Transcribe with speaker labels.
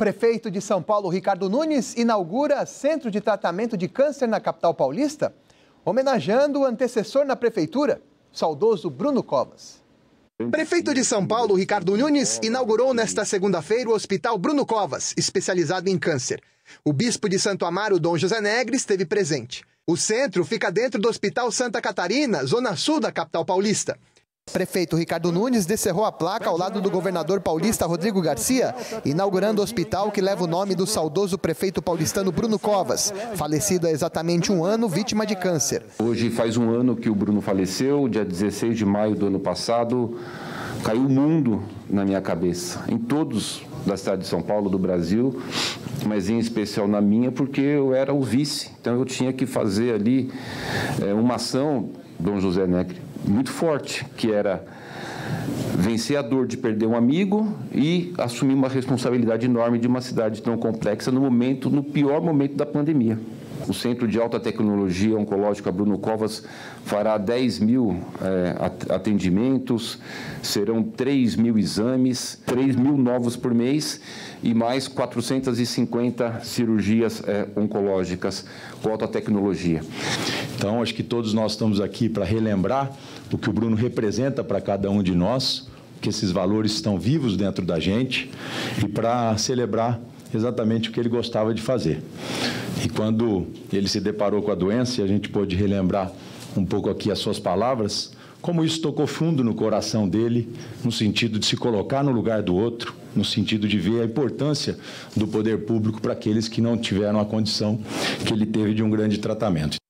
Speaker 1: Prefeito de São Paulo, Ricardo Nunes, inaugura centro de tratamento de câncer na capital paulista, homenageando o antecessor na prefeitura, o saudoso Bruno Covas.
Speaker 2: Prefeito de São Paulo, Ricardo Nunes, inaugurou nesta segunda-feira o Hospital Bruno Covas, especializado em câncer. O bispo de Santo Amaro, Dom José Negre, esteve presente. O centro fica dentro do Hospital Santa Catarina, zona sul da capital paulista.
Speaker 1: Prefeito Ricardo Nunes descerrou a placa ao lado do governador paulista Rodrigo Garcia, inaugurando o hospital que leva o nome do saudoso prefeito paulistano Bruno Covas, falecido há exatamente um ano, vítima de câncer.
Speaker 3: Hoje faz um ano que o Bruno faleceu, dia 16 de maio do ano passado. Caiu o mundo na minha cabeça, em todos da cidade de São Paulo, do Brasil, mas em especial na minha, porque eu era o vice. Então eu tinha que fazer ali uma ação, Dom José Negre, muito forte, que era vencer a dor de perder um amigo e assumir uma responsabilidade enorme de uma cidade tão complexa no pior momento da pandemia. O Centro de Alta Tecnologia Oncológica Bruno Covas fará 10 mil atendimentos, serão 3 mil exames, 3 mil novos por mês e mais 450 cirurgias oncológicas com alta tecnologia.
Speaker 4: Então, acho que todos nós estamos aqui para relembrar o que o Bruno representa para cada um de nós, que esses valores estão vivos dentro da gente e para celebrar exatamente o que ele gostava de fazer. E quando ele se deparou com a doença, e a gente pôde relembrar um pouco aqui as suas palavras, como isso tocou fundo no coração dele, no sentido de se colocar no lugar do outro, no sentido de ver a importância do poder público para aqueles que não tiveram a condição que ele teve de um grande tratamento.